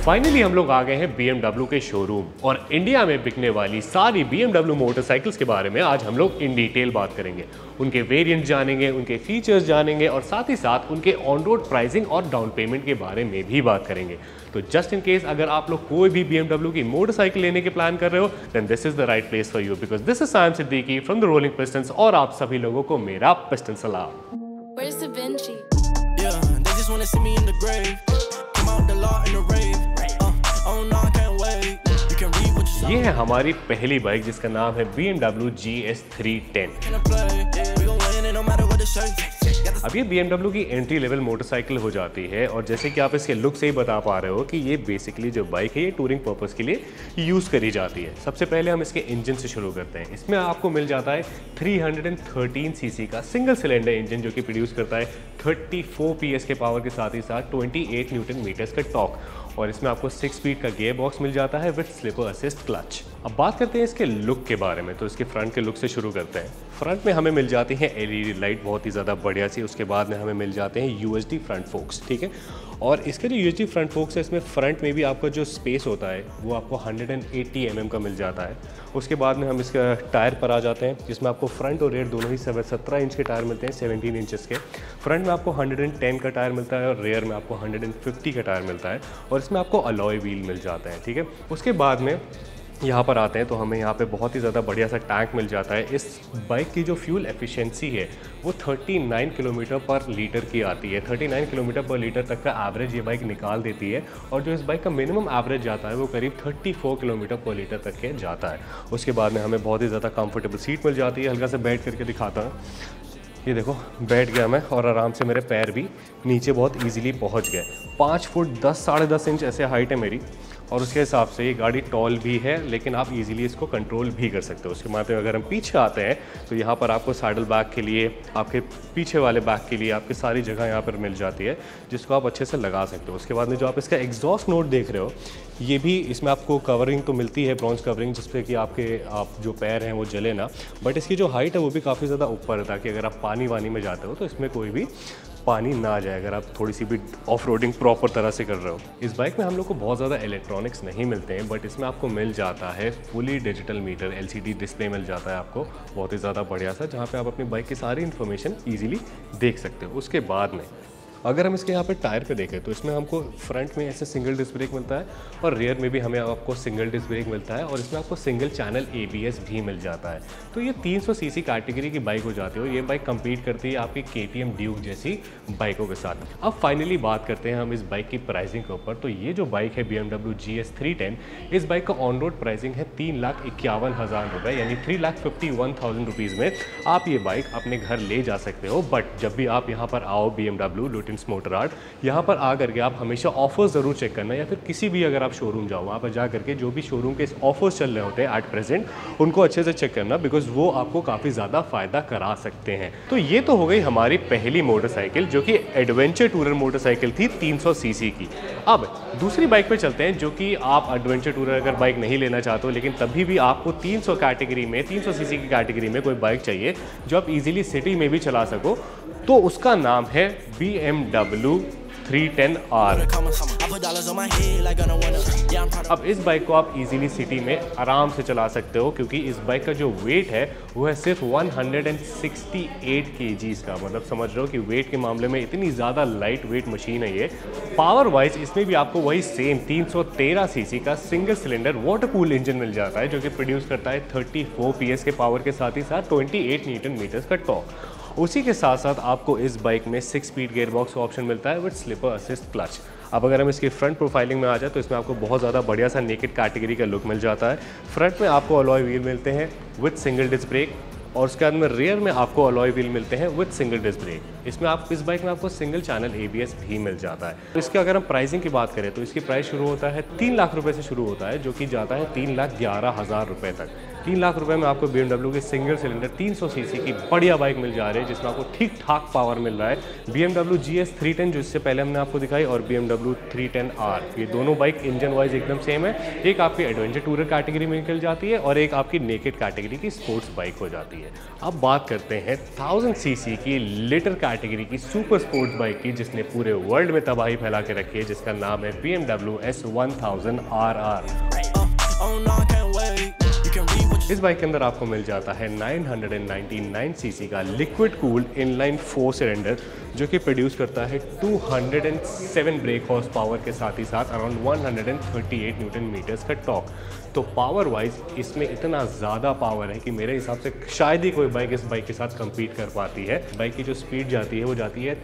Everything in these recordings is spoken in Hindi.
फाइनली हम लोग आ गए हैं BMW के शोरूम और इंडिया में बिकने वाली सारी BMW मोटरसाइकिल्स के बारे में आज हम लोग इन डिटेल बात करेंगे। उनके वेरिएंट जानेंगे, उनके फीचर्स जानेंगे और साथ ही साथ उनके ऑन रोड प्राइसिंग और डाउन पेमेंट के बारे में भी बात करेंगे। तो जस्ट इन केस अगर आप लोग कोई भी BMW की मोटरसाइकिल लेने के प्लान कर रहे हो then this is the right place for you, because this is Saim Siddiqui from the Rolling Pistons और आप सभी लोगों को मेरा पिस्टन सलाम। Where's Da Vinci? Yeah, they just wanna see me in the grave. Come out the law in the rave. Oh no, I can't wait. You can read what you saw. ये है हमारी पहली बाइक जिसका नाम है BMW GS 310। We gon' win it no matter what the shirt. अब ये BMW की एंट्री लेवल मोटरसाइकिल हो जाती है और जैसे कि आप इसके लुक से ही बता पा रहे हो कि ये बेसिकली जो बाइक है ये टूरिंग पर्पस के लिए यूज़ करी जाती है। सबसे पहले हम इसके इंजन से शुरू करते हैं। इसमें आपको मिल जाता है 313 सीसी का सिंगल सिलेंडर इंजन जो कि प्रोड्यूस करता है 34 PS के पावर के साथ ही साथ 28 न्यूटन मीटर्स का टॉर्क और इसमें आपको 6 स्पीड का गियर बॉक्स मिल जाता है विद स्लिपर असिस्ट क्लच। अब बात करते हैं इसके लुक के बारे में, तो इसके फ्रंट के लुक से शुरू करते हैं। फ्रंट में हमें मिल जाती है LED लाइट बहुत ही ज़्यादा बढ़िया सी, उसके बाद में हमें मिल जाते हैं UHD फ्रंट फोक्स, ठीक है। और इसके जो UHD फ्रंट फोक्स है इसमें फ्रंट में भी आपका जो स्पेस होता है वो आपको 180 mm का मिल जाता है। उसके बाद में हम इसका टायर पर आ जाते हैं जिसमें आपको फ्रंट और रेयर दोनों ही 17 इंच के टायर मिलते हैं, 17 इंचेस के। फ्रंट में आपको 110 का टायर मिलता है और रेयर में आपको 150 का टायर मिलता है और इसमें आपको अलॉय व्हील मिल जाता है, ठीक है। उसके बाद में यहाँ पर आते हैं तो हमें यहाँ पे बहुत ही ज़्यादा बढ़िया सा टैंक मिल जाता है। इस बाइक की जो फ्यूल एफिशिएंसी है वो 39 किलोमीटर पर लीटर की आती है। 39 किलोमीटर पर लीटर तक का एवरेज ये बाइक निकाल देती है और जो इस बाइक का मिनिमम एवरेज जाता है वो करीब 34 किलोमीटर पर लीटर तक के जाता है। उसके बाद में हमें बहुत ही ज़्यादा कंफर्टेबल सीट मिल जाती है। हल्का से बैठ करके दिखाता हूँ, ये देखो बैठ गया मैं और आराम से मेरे पैर भी नीचे बहुत इजीली पहुंच गए। 5 फुट 10 साढ़े 10 इंच ऐसे हाइट है मेरी और उसके हिसाब से ये गाड़ी टॉल भी है लेकिन आप इजीली इसको कंट्रोल भी कर सकते हो। उसके बाद में अगर हम पीछे आते हैं तो यहाँ पर आपको सैडल बैग के लिए, आपके पीछे वाले बैग के लिए आपकी सारी जगह यहाँ पर मिल जाती है जिसको आप अच्छे से लगा सकते हो। उसके बाद में जो आप इसका एग्जॉस्ट नोट देख रहे हो ये भी, इसमें आपको कवरिंग तो मिलती है, ब्रॉन्ज कवरिंग, जिसपे कि आप जो पैर हैं वो जले ना, बट इसकी जो हाइट है वो भी काफ़ी ज़्यादा ऊपर है ताकि अगर आप पानी वानी में जाते हो तो इसमें कोई भी पानी ना जाए अगर आप थोड़ी सी भी ऑफ रोडिंग प्रॉपर तरह से कर रहे हो। इस बाइक में हम लोग को बहुत ज़्यादा इलेक्ट्रॉनिक्स नहीं मिलते हैं बट इसमें आपको मिल जाता है fully digital meter, LCD display मिल जाता है आपको बहुत ही ज़्यादा बढ़िया सा, जहाँ पे आप अपनी बाइक की सारी इन्फॉर्मेशन ईजिली देख सकते हो। उसके बाद में अगर हम इसके यहाँ पे टायर पे देखें तो इसमें हमको फ्रंट में ऐसे सिंगल डिस्क ब्रेक मिलता है और रियर में भी हमें आपको सिंगल डिस्क ब्रेक मिलता है और इसमें आपको सिंगल चैनल ABS भी मिल जाता है। तो ये 300 सीसी कैटेगरी की बाइक हो जाती है और ये बाइक compete करती है आपकी KTM ड्यूक जैसी बाइकों के साथ। अब फाइनली बात करते हैं हम इस बाइक की प्राइसिंग के ऊपर। तो ये जो बाइक है BMW GS 310, इस बाइक का ऑन रोड प्राइसिंग है 3,51,000 रुपये, यानी 3,51,000 रुपीज़ में आप ये बाइक अपने घर ले जा सकते हो। बट जब भी आप यहाँ पर आओ BMW लुटियंस मोटर आर्ट, यहाँ पर आ करके आप हमेशा ऑफर्स ज़रूर चेक करना, या फिर किसी भी अगर आप शोरूम जाओ वहाँ पर जा करके जो भी शोरूम के ऑफर्स चल रहे होते हैं एट प्रेजेंट उनको अच्छे से चेक करना, बिकॉज वो आपको काफ़ी ज़्यादा फ़ायदा करा सकते हैं। तो ये तो हो गई हमारी पहली मोटरसाइकिल जो कि एडवेंचर टूरर मोटरसाइकिल थी 300 सीसी की। अब दूसरी बाइक पे चलते हैं जो कि आप एडवेंचर टूरर अगर बाइक नहीं लेना चाहते हो लेकिन तभी भी आपको 300 कैटेगरी में, 300 सीसी की कैटेगरी में कोई बाइक चाहिए जो आप इजीली सिटी में भी चला सको, तो उसका नाम है BMW 310R। अब इस बाइक को आप इजीली सिटी में आराम से चला सकते हो क्योंकि इस बाइक का जो वेट है वो है सिर्फ 168 kgs का, मतलब समझ रहे हो कि वेट के मामले में इतनी ज़्यादा लाइट वेट मशीन है ये। पावर वाइज इसमें भी आपको वही सेम 313 सीसी का single cylinder water cool engine मिल जाता है जो कि प्रोड्यूस करता है 34 PS के पावर के साथ ही साथ 28 न्यूटन मीटर्स का टॉर्क। उसी के साथ साथ आपको इस बाइक में 6 स्पीड गियर बॉक्स का ऑप्शन मिलता है विद स्लिपर असिस्ट क्लच। अब अगर हम इसकी फ्रंट प्रोफाइलिंग में आ जाए तो इसमें आपको बहुत ज़्यादा बढ़िया सा नेकेड कैटेगरी का लुक मिल जाता है। फ्रंट में आपको अलॉय व्हील मिलते हैं विद सिंगल डिस्क ब्रेक और उसके बाद में रियर में आपको अलॉय व्हील मिलते हैं विद सिंगल डिस्क ब्रेक। इसमें आप इस बाइक में आपको सिंगल चैनल ABS भी मिल जाता है। तो इसके अगर हम प्राइसिंग की बात करें तो इसकी प्राइस शुरू होता है 3 लाख रुपए से शुरू होता है जो कि जाता है 3,11,000 रुपये तक। 3 लाख रुपए में आपको BMW की सिंगल सिलेंडर 300 सीसी की बढ़िया बाइक मिल जा रही है जिसमें आपको ठीक ठाक पावर मिल रहा है। BMW GS 310 जो इससे पहले हमने आपको दिखाई और BMW 310R, ये दोनों बाइक इंजन वाइज एकदम सेम है। एक आपकी एडवेंचर टूरर कैटेगरी में निकल जाती है और एक आपकी नेकेड कैटेगरी की स्पोर्ट्स बाइक हो जाती है। है। अब बात करते हैं 1000 सीसी की लिटर कैटेगरी की सुपर स्पोर्ट्स बाइक की, जिसने पूरे वर्ल्ड में तबाही फैला के रखी है, जिसका नाम है BMW S1000 RR। इस बाइक के अंदर आपको मिल जाता है 999 सीसी का लिक्विड कूल्ड इनलाइन 4 सिलेंडर, जो कि प्रोड्यूस करता है 207 ब्रेक हॉर्स पावर के साथ ही साथ अराउंड 138 न्यूटन मीटर्स का टॉर्क। तो पावर वाइज इसमें इतना ज़्यादा पावर है कि मेरे हिसाब से शायद ही कोई बाइक इस बाइक के साथ compete कर पाती है। बाइक की जो स्पीड जाती है वो जाती है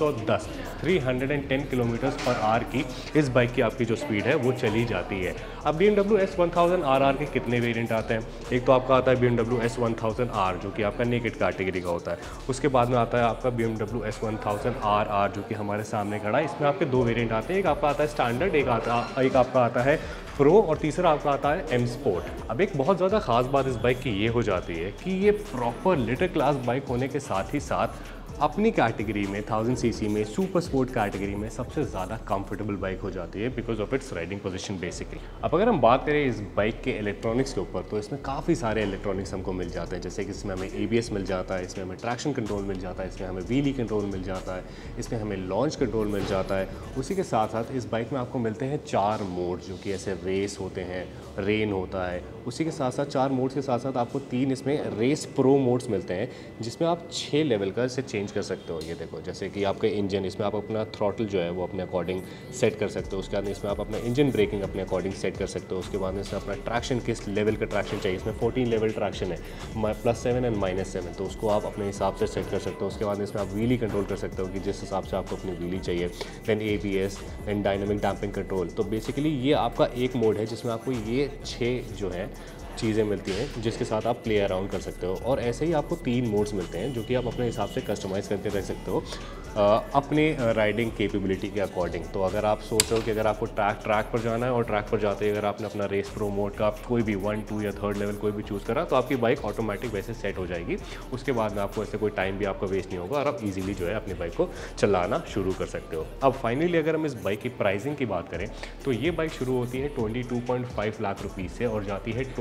310 किलोमीटर पर आवर की इस बाइक की आपकी जो स्पीड है वो चली जाती है। अब BMW S1000 RR के कितने वेरिएंट आते हैं? एक तो आपका आता है BMW S1000 R, जो कि आपका नेकेड कैटेगरी का होता है। उसके बाद में आता है आपका BMW S1000 RR, जो कि हमारे सामने खड़ा है। इसमें आपके दो वेरिएंट आते हैं, एक आपका आता है स्टैंडर्ड, एक आपका आता है प्रो, और तीसरा आपका आता है M स्पोर्ट। अब एक बहुत ज़्यादा खास बात इस बाइक की ये हो जाती है कि ये प्रॉपर लिटर क्लास बाइक होने के साथ ही साथ अपनी कैटेगरी में 1000 सीसी में सुपर स्पोर्ट कैटेगरी में सबसे ज़्यादा कंफर्टेबल बाइक हो जाती है because of its riding position basically. अब अगर हम बात करें इस बाइक के इलेक्ट्रॉनिक्स के ऊपर, तो इसमें काफ़ी सारे इलेक्ट्रॉनिक्स हमको मिल जाते हैं, जैसे कि इसमें हमें ABS मिल जाता है, इसमें हमें ट्रैक्शन कंट्रोल मिल जाता है, इसमें हमें व्हीली कंट्रोल मिल जाता है, इसमें हमें लॉन्च कंट्रोल मिल जाता है। उसी के साथ साथ इस बाइक में आपको मिलते हैं 4 मोड, जो कि ऐसे रेस होते हैं, रेन होता है। उसी के साथ साथ 4 मोड्स के साथ साथ आपको 3 इसमें रेस प्रो मोड्स मिलते हैं, जिसमें आप 6 लेवल का इसे चेंज कर सकते हो। ये देखो, जैसे कि आपके इंजन, इसमें आप अपना थ्रॉटल जो है वो अपने अकॉर्डिंग सेट कर सकते हो। उसके बाद इसमें आप अपना इंजन ब्रेकिंग अपने अकॉर्डिंग सेट कर सकते हो। उसके बाद में इसमें अपना ट्रैक्शन किस लेवल का ट्रैक्शन चाहिए, इसमें 14 लेवल ट्रैक्शन है, +7 एंड -7, तो उसको आप अपने हिसाब से सेट कर सकते हो। उसके बाद इसमें आप व्हीली कंट्रोल कर सकते हो कि जिस हिसाब से आपको अपनी व्हीली चाहिए। Then ABS and dynamic damping control. तो बेसिकली ये आपका एक मोड है जिसमें आपको ये 6 जो है चीज़ें मिलती हैं, जिसके साथ आप प्ले अराउंड कर सकते हो। और ऐसे ही आपको 3 मोड्स मिलते हैं, जो कि आप अपने हिसाब से कस्टमाइज़ करके रख सकते हो अपने राइडिंग कैपेबिलिटी के अकॉर्डिंग। तो अगर आप सोच रहे हो कि अगर आपको ट्रैक पर जाना है और ट्रैक पर जाते ही अगर आपने अपना रेस प्रो मोड का कोई भी 1, 2 या 3rd लेवल कोई भी चूज़ करा, तो आपकी बाइक ऑटोमेटिक वैसे सेट हो जाएगी। उसके बाद में आपको ऐसे कोई टाइम भी आपका वेस्ट नहीं होगा और आप ईजिली जो है अपनी बाइक को चलाना शुरू कर सकते हो। अब फाइनली अगर हम इस बाइक की प्राइसिंग की बात करें, तो ये बाइक शुरू होती है 22.5 लाख रुपीज़ से और जाती है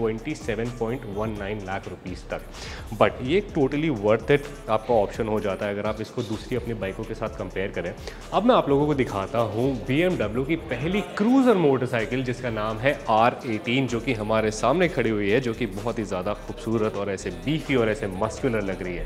27.19 लाख रुपीज़ तक। बट ये टोटली वर्थ इट आपका ऑप्शन हो जाता है अगर आप इसको दूसरी अपनी बाइकों के साथ कंपेयर करें। अब मैं आप लोगों को दिखाता हूँ BMW की पहली क्रूज़र मोटरसाइकिल, जिसका नाम है R18, जो कि हमारे सामने खड़ी हुई है, जो कि बहुत ही ज़्यादा खूबसूरत और ऐसे बीफी और ऐसे मस्कुलर लग रही है।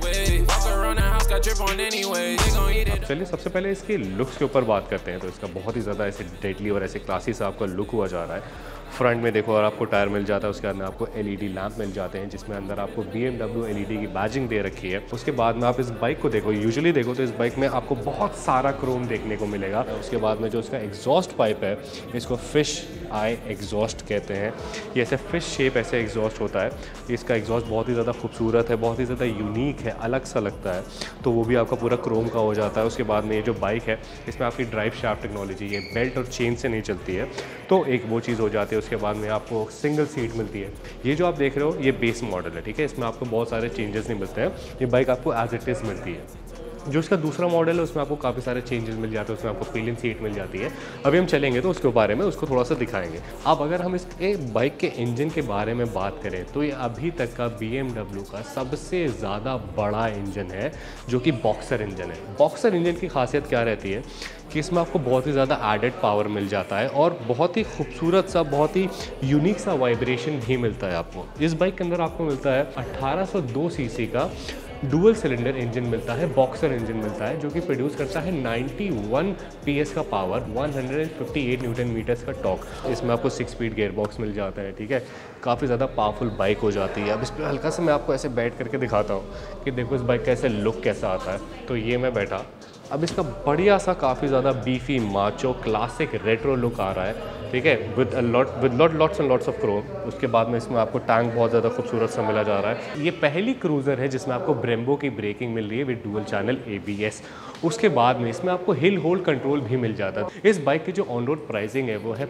चलिए सबसे पहले इसके लुक्स के ऊपर बात करते हैं। तो इसका बहुत ही ज़्यादा ऐसे डेडली और ऐसे क्लासी सा आपका लुक हुआ जा रहा है। फ्रंट में देखो और आपको टायर मिल जाता है, उसके बाद में आपको LED लैंप मिल जाते हैं, जिसमें अंदर आपको BMW LED की बैजिंग दे रखी है। उसके बाद में आप इस बाइक को देखो, यूजुअली देखो तो इस बाइक में आपको बहुत सारा क्रोम देखने को मिलेगा। उसके बाद में जो इसका एग्जॉस्ट पाइप है, इसको फिश आई एग्जॉस्ट कहते हैं। ये ऐसे फिश शेप ऐसे एग्जॉस्ट होता है। इसका एग्जॉस्ट बहुत ही ज़्यादा खूबसूरत है, बहुत ही ज़्यादा यूनिक है, अलग सा लगता है, तो वो भी आपका पूरा क्रोम का हो जाता है। उसके बाद में ये जो बाइक है, इसमें आपकी ड्राइव शाफ्ट टेक्नोलॉजी, ये बेल्ट और चेन से नहीं चलती है, तो एक वो चीज़ हो जाती है। उसके बाद में आपको सिंगल सीट मिलती है। ये जो आप देख रहे हो ये बेस मॉडल है, ठीक है, इसमें आपको बहुत सारे चेंजेस नहीं मिलते हैं। ये बाइक आपको एज इट इज़ मिलती है। जो इसका दूसरा मॉडल है उसमें आपको काफ़ी सारे चेंजेस मिल जाते हैं, उसमें आपको पिलियन सीट मिल जाती है। अभी हम चलेंगे तो उसके बारे में उसको थोड़ा सा दिखाएंगे। अब अगर हम इसके बाइक के इंजन के बारे में बात करें, तो ये अभी तक का BMW का सबसे ज़्यादा बड़ा इंजन है, जो कि बॉक्सर इंजन है। बॉक्सर इंजन की खासियत क्या रहती है कि इसमें आपको बहुत ही ज़्यादा एडेड पावर मिल जाता है और बहुत ही खूबसूरत सा, बहुत ही यूनिक सा वाइब्रेशन भी मिलता है आपको। इस बाइक के अंदर आपको मिलता है 1802 सीसी का डुअल सिलेंडर इंजन मिलता है, बॉक्सर इंजन मिलता है, जो कि प्रोड्यूस करता है 91 PS का पावर, 158 न्यूटन मीटर्स का टॉर्क। इसमें आपको 6 स्पीड गियर बॉक्स मिल जाता है, ठीक है, काफ़ी ज़्यादा पावरफुल बाइक हो जाती है। अब इस पर हल्का सा मैं आपको ऐसे बैठ करके दिखाता हूँ कि देखो इस बाइक का ऐसे लुक कैसा आता है। तो ये मैं बैठा, अब इसका बढ़िया सा काफ़ी ज़्यादा beefy macho classic retro look आ रहा है, ठीक है, with lots and lots of chrome. उसके बाद में इसमें आपको टैंक बहुत ज़्यादा खूबसूरत सा मिला जा रहा है। ये पहली क्रूज़र है जिसमें आपको ब्रेम्बो की ब्रेकिंग मिल रही है विद डुअल चैनल ABS। उसके बाद में इसमें आपको हिल होल्ड कंट्रोल भी मिल जाता है। इस बाइक की जो ऑन रोड प्राइसिंग है वो है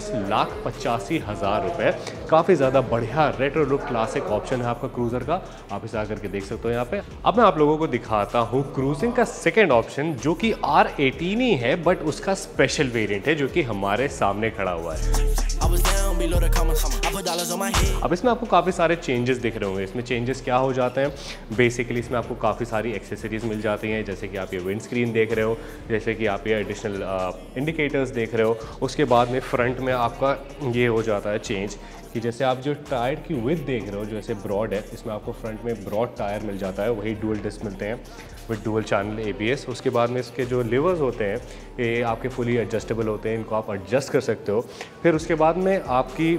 25,85,000 रुपये। काफ़ी ज़्यादा बढ़िया रेट्रो लुक क्लासिक ऑप्शन है आपका क्रूज़र का, आप इसे आकर के देख सकते हो यहाँ पे। अब मैं आप लोगों को दिखाता हूँ क्रूजिंग का सेकेंड ऑप्शन, जो कि R18 ही है, बट उसका स्पेशल वेरिएंट है, जो कि हमारे सामने खड़ा हुआ है। below the commas. I put dollars on my head. अब इसमें आपको काफ़ी सारे चेंजेस दिख रहे होंगे। इसमें चेंजेस क्या हो जाते हैं, बेसिकली इसमें आपको काफ़ी सारी एक्सेसरीज़ मिल जाती हैं, जैसे कि आप ये विंड स्क्रीन देख रहे हो, जैसे कि आप ये एडिशनल इंडिकेटर्स देख रहे हो। उसके बाद में फ्रंट में आपका ये हो जाता है चेंज कि जैसे आप जो टायर की विड्थ देख रहे हो जो ऐसे ब्रॉड है, इसमें आपको फ्रंट में ब्रॉड टायर मिल जाता है, वही डुअल डिस्क मिलते हैं विद डुअल चैनल ABS। उसके बाद में इसके जो लिवर्स होते हैं ये आपके फुली एडजस्टेबल होते हैं, इनको आप एडजस्ट कर सकते हो। फिर उसके बाद में आपकी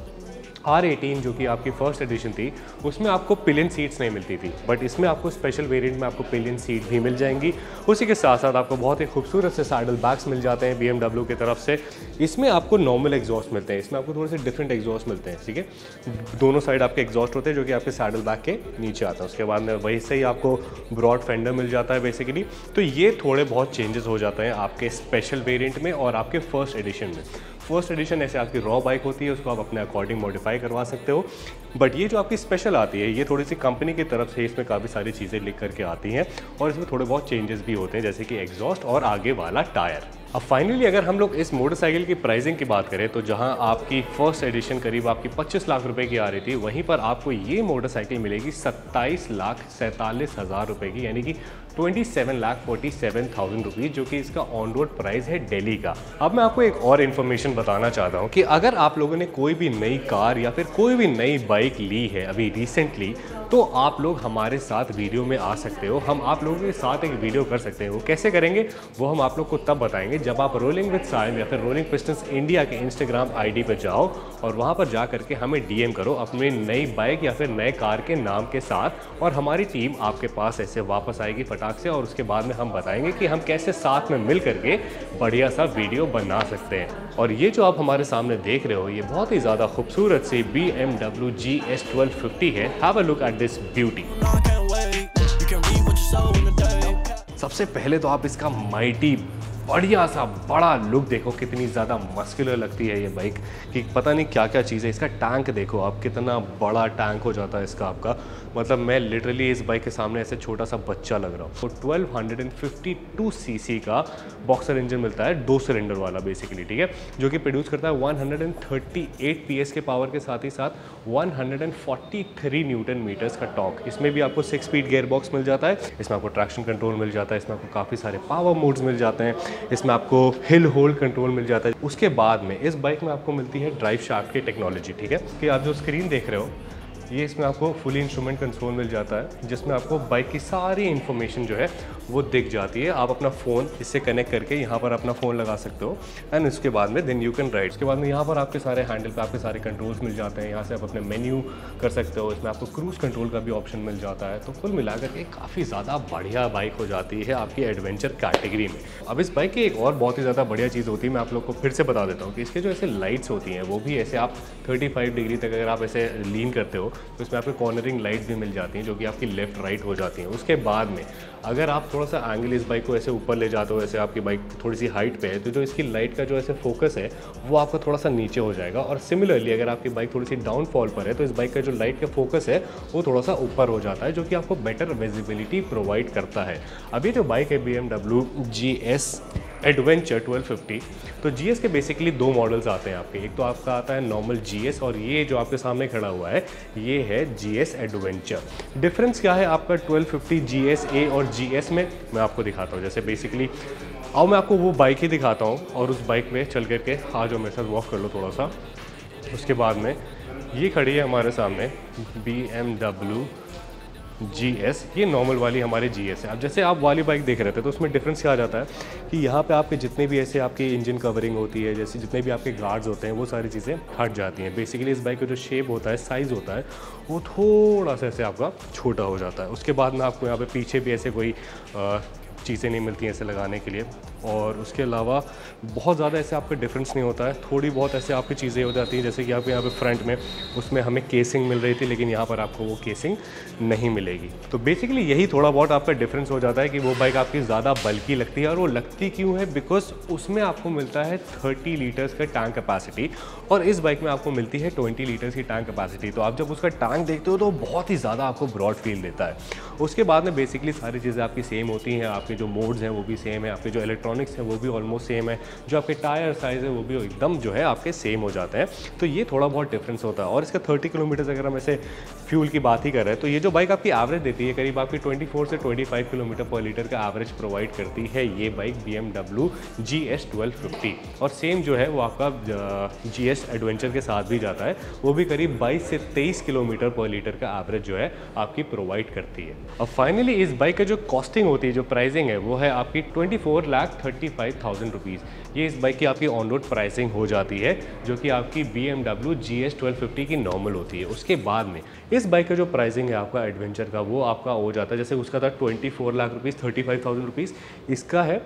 R18 जो कि आपकी फर्स्ट एडिशन थी उसमें आपको पिलियन सीट्स नहीं मिलती थी, बट इसमें आपको स्पेशल वेरिएंट में आपको पिलियन सीट भी मिल जाएंगी। उसी के साथ साथ आपको बहुत ही खूबसूरत से सैडल बैग्स मिल जाते हैं BMW की तरफ से। इसमें आपको नॉर्मल एग्जॉस्ट मिलते हैं, इसमें आपको थोड़े से डिफरेंट एग्जॉस्ट मिलते हैं, ठीक है। दोनों साइड आपके एग्जॉस्ट होते हैं जो कि आपके सैडल बैग के नीचे आता है। उसके बाद में वहीं से ही आपको ब्रॉड फेंडर मिल जाता है बेसिकली। तो ये थोड़े बहुत चेंजेस हो जाते हैं आपके स्पेशल वेरिएंट में और आपके फर्स्ट एडिशन में। फर्स्ट एडिशन ऐसे आपकी रॉ बाइक होती है, उसको आप अपने अकॉर्डिंग मॉडिफाई करवा सकते हो, बट ये जो आपकी स्पेशल आती है ये थोड़ी सी कंपनी की तरफ से इसमें काफ़ी सारी चीज़ें लिख करके आती हैं और इसमें थोड़े बहुत चेंजेस भी होते हैं, जैसे कि एग्जॉस्ट और आगे वाला टायर। अब फाइनली अगर हम लोग इस मोटरसाइकिल की प्राइसिंग की बात करें तो जहां आपकी फर्स्ट एडिशन करीब आपकी 25 लाख रुपए की आ रही थी, वहीं पर आपको ये मोटरसाइकिल मिलेगी 27,47,000 रुपए की, यानी कि 27,47,000 रुपीज़, जो कि इसका ऑन रोड प्राइस है दिल्ली का। अब मैं आपको एक और इन्फॉर्मेशन बताना चाहता हूँ कि अगर आप लोगों ने कोई भी नई कार या फिर कोई भी नई बाइक ली है अभी रिसेंटली, तो आप लोग हमारे साथ वीडियो में आ सकते हो, हम आप लोगों के साथ एक वीडियो कर सकते हैं। वो कैसे करेंगे वो हम आप लोग को तब बताएंगे जब आप रोलिंग विद साइम या फिर रोलिंग पिस्टन्स इंडिया के इंस्टाग्राम ID पे जाओ और वहाँ पर जा करके हमें DM करो अपनी नई बाइक या फिर नए कार के नाम के साथ, और हमारी टीम आपके पास ऐसे वापस आएगी फटाक से, और उसके बाद में हम बताएंगे कि हम कैसे साथ में मिल करके बढ़िया सा वीडियो बना सकते हैं। और ये जो आप हमारे सामने देख रहे हो ये बहुत ही ज़्यादा खूबसूरत सी BMW GS 1250 है। Have a look at this beauty. No, I can't wait. You can read what you sow in the day. सबसे पहले तो आप इसका माइटी बढ़िया सा बड़ा लुक देखो, कितनी ज़्यादा मस्कुलर लगती है ये बाइक कि पता नहीं क्या क्या चीज़ है। इसका टैंक देखो आप, कितना बड़ा टैंक हो जाता है इसका आपका, मतलब मैं लिटरली इस बाइक के सामने ऐसे छोटा सा बच्चा लग रहा हूँ। तो 1252 सीसी का बॉक्सर इंजन मिलता है, 2 सिलेंडर वाला बेसिकली, ठीक है, जो कि प्रोड्यूस करता है 138 PS के पावर के साथ ही साथ 143 न्यूटन मीटर्स का टॉर्क। इसमें भी आपको 6 स्पीड गियर बॉक्स मिल जाता है, इसमें आपको ट्रैक्शन कंट्रोल मिल जाता है, इसमें आपको काफ़ी सारे पावर मोड्स मिल जाते हैं, इसमें आपको हिल होल्ड कंट्रोल मिल जाता है। उसके बाद में इस बाइक में आपको मिलती है ड्राइव शाफ्ट की टेक्नोलॉजी, ठीक है, कि आप जो स्क्रीन देख रहे हो ये इसमें आपको फुली इंस्ट्रूमेंट कंसोल मिल जाता है, जिसमें आपको बाइक की सारी इन्फॉर्मेशन जो है वो दिख जाती है। आप अपना फ़ोन इससे कनेक्ट करके यहाँ पर अपना फ़ोन लगा सकते हो एंड उसके बाद में देन यू कैन राइड। उसके बाद में यहाँ पर आपके सारे हैंडल पे आपके सारे कंट्रोल्स मिल जाते हैं, यहाँ से आप अपने मेन्यू कर सकते हो। इसमें आपको क्रूज़ कंट्रोल का भी ऑप्शन मिल जाता है। तो कुल मिलाकर के काफ़ी ज़्यादा बढ़िया बाइक हो जाती है आपकी एडवेंचर कैटेगरी में। अब इस बाइक की एक और बहुत ही ज़्यादा बढ़िया चीज़ होती है, मैं आप लोग को फिर से बता देता हूँ कि इसके जो ऐसे लाइट्स होती हैं वो भी ऐसे आप 35 डिग्री तक अगर आप ऐसे लीन करते हो तो इसमें आपको कॉर्नरिंग लाइट भी मिल जाती हैं जो कि आपकी लेफ्ट राइट हो जाती हैं। उसके बाद में अगर आप थोड़ा सा एंगल इस बाइक को ऐसे ऊपर ले जाते हो, ऐसे आपकी बाइक थोड़ी सी हाइट पे है, तो जो इसकी लाइट का जो ऐसे फोकस है वो आपका थोड़ा सा नीचे हो जाएगा। और सिमिलरली अगर आपकी बाइक थोड़ी सी डाउनफॉल पर है तो इस बाइक का जो लाइट का फोकस है वो थोड़ा सा ऊपर हो जाता है, जो कि आपको बेटर विजिबिलिटी प्रोवाइड करता है। अब ये जो बाइक है BMW GS एडवेंचर 1250, तो GS के बेसिकली 2 मॉडल्स आते हैं आपके। एक तो आपका आता है नॉर्मल GS और ये जो आपके सामने खड़ा हुआ है ये है GS एडवेंचर। डिफरेंस क्या है आपका 1250 GS A और GS में, मैं आपको दिखाता हूँ। जैसे बेसिकली आओ मैं आपको वो बाइक ही दिखाता हूँ और उस बाइक में चल करके आ जाओ मेरे साथ, वॉक कर लो थोड़ा सा। उसके बाद में ये खड़ी है हमारे सामने BMW GS, ये नॉर्मल वाली हमारे GS है। अब जैसे आप वाली बाइक देख रहे थे तो उसमें डिफरेंस क्या आ जाता है कि यहाँ पे आपके जितने भी ऐसे आपकी इंजन कवरिंग होती है, जैसे जितने भी आपके गार्ड्स होते हैं वो सारी चीज़ें हट जाती हैं। बेसिकली इस बाइक का जो शेप होता है, साइज़ होता है, वो थोड़ा सा ऐसे आपका छोटा हो जाता है। उसके बाद में आपको यहाँ पे पीछे भी ऐसे कोई चीज़ें नहीं मिलती हैं ऐसे लगाने के लिए, और उसके अलावा बहुत ज़्यादा ऐसे आपका डिफरेंस नहीं होता है। थोड़ी बहुत ऐसे आपकी चीज़ें हो जाती हैं, जैसे कि आपको यहाँ पे फ्रंट में उसमें हमें केसिंग मिल रही थी लेकिन यहाँ पर आपको वो केसिंग नहीं मिलेगी। तो बेसिकली यही थोड़ा बहुत आपका डिफरेंस हो जाता है कि वो बाइक आपकी ज़्यादा बल्कि लगती है। और वो लगती क्यों है? बिकॉज उसमें आपको मिलता है 30 लीटर्स का टैंक कैपेसिटी और इस बाइक में आपको मिलती है 20 लीटर्स की टैंक कैपेसिटी। तो आप जब उसका टैंक देखते हो तो बहुत ही ज़्यादा आपको ब्रॉड फील देता है। उसके बाद में बेसिकली सारी चीज़ें आपकी सेम होती हैं, आपके जो मोड्स हैं वो भी सेम है, आपके जो इलेक्ट्रॉनिक इलेक्ट्रॉनिक्स है वो भी ऑलमोस्ट सेम है, जो आपके टायर साइज़ है वो भी एकदम जो है आपके सेम हो जाते हैं। तो ये थोड़ा बहुत डिफरेंस होता है। और इसका 30 किलोमीटर अगर हम ऐसे फ्यूल की बात ही कर रहे हैं तो ये जो बाइक आपकी एवरेज देती है करीब आपकी 24 से 25 किलोमीटर पर लीटर का एवरेज प्रोवाइड करती है ये बाइक BMW GS 1250। और सेम जो है वो आपका GS एडवेंचर के साथ भी जाता है, वो भी करीब 22 से 23 किलोमीटर पर लीटर का एवरेज जो है आपकी प्रोवाइड करती है। अब फाइनली इस बाइक का जो कॉस्टिंग होती है, जो प्राइसिंग है वो है आपकी 24,35,000 रुपीज़। ये इस बाइक की आपकी ऑन रोड प्राइसिंग हो जाती है, जो कि आपकी BMW GS 1250 की नॉर्मल होती है। उसके बाद में इस बाइक का जो प्राइसिंग है आपका एडवेंचर का वो आपका हो जाता है, जैसे उसका था 24 लाख रुपीज़ 35,000 रुपीज़, इसका है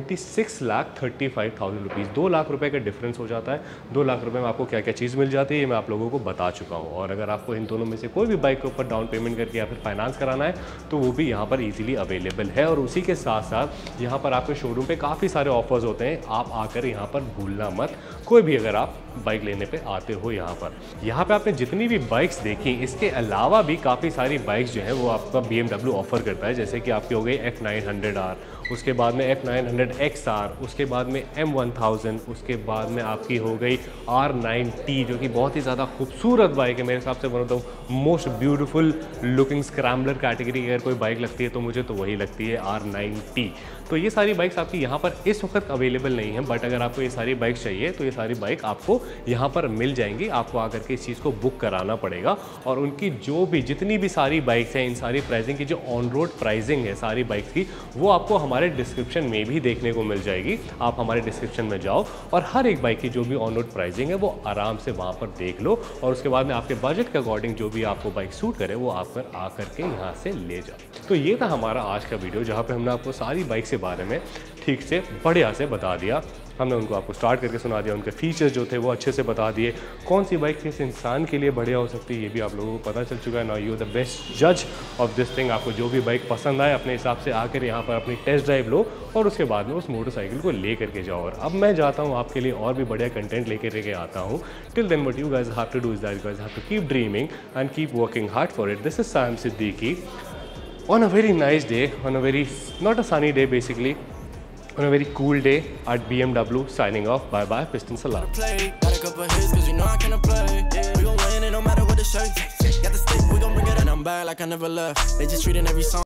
26,35,000 रुपीज़। 2 लाख रुपए का डिफरेंस हो जाता है। 2 लाख रुपए में आपको क्या क्या चीज़ मिल जाती है ये मैं आप लोगों को बता चुका हूँ। और अगर आपको इन दोनों में से कोई भी बाइक के ऊपर डाउन पेमेंट करके या फिर फाइनेंस कराना है तो वो भी यहाँ पर इजीली अवेलेबल है। और उसी के साथ साथ यहाँ पर आपके शोरूम पे काफ़ी सारे ऑफर्स होते हैं, आप आकर यहाँ पर भूलना मत। कोई भी अगर आप बाइक लेने पे आते हो यहाँ पे आपने जितनी भी बाइक्स देखी, इसके अलावा भी काफ़ी सारी बाइक्स जो है वो आपका BMW ऑफर करता है। जैसे कि आपकी हो गई F900R, उसके बाद में F900XR, उसके बाद में M1000, उसके बाद में आपकी हो गई R9T, जो कि बहुत ही ज़्यादा खूबसूरत बाइक है। मेरे हिसाब से बोलता हूँ most beautiful looking scrambler category की अगर कोई बाइक लगती है तो मुझे तो वही लगती है R9T। तो ये सारी बाइक्स आपकी यहाँ पर इस वक्त अवेलेबल नहीं है, बट अगर आपको ये सारी बाइक्स चाहिए तो ये सारी बाइक आपको यहाँ पर मिल जाएंगी। आपको आकर के इस चीज़ को बुक कराना पड़ेगा और उनकी जो भी जितनी भी सारी बाइक्स हैं, इन सारी प्राइसिंग की जो ऑन रोड प्राइसिंग है सारी बाइक्स की, वो आपको हमारे डिस्क्रिप्शन में भी देखने को मिल जाएगी। आप हमारे डिस्क्रिप्शन में जाओ और हर एक बाइक की जो भी ऑन रोड प्राइसिंग है वो आराम से वहाँ पर देख लो और उसके बाद में आपके बजट के अकॉर्डिंग जो भी आपको बाइक सूट करे वो आप आकर के यहाँ से ले जाओ। तो ये था हमारा आज का वीडियो, जहाँ पे हमने आपको सारी बाइक के बारे में ठीक से बढ़िया से बता दिया। हमने उनको आपको स्टार्ट करके सुना दिया, उनके फीचर्स जो थे वो अच्छे से बता दिए, कौन सी बाइक किस इंसान के लिए बढ़िया हो सकती है ये भी आप लोगों को पता चल चुका है। नाउ यू द बेस्ट जज ऑफ दिस थिंग। आपको जो भी बाइक पसंद आए अपने हिसाब से आकर यहाँ पर अपनी टेस्ट ड्राइव लो और उसके बाद में उस मोटरसाइकिल को ले करके जाओ। और अब मैं जाता हूँ आपके लिए और भी बढ़िया कंटेंट लेके आता हूँ। Till then what you guys have to do is that you guys have to keep dreaming and keep working hard for it. This is Sam Siddiqui on a very nice day, on a very not a sunny day basically, on a very cool day at BMW. Signing off. Bye bye. Piston Salam. Got a couple hits 'cause you know I cannot play. We gon' win it no matter what the shirt. Got the stick, we gon' bring it and I'm back like I never left. They just treating every song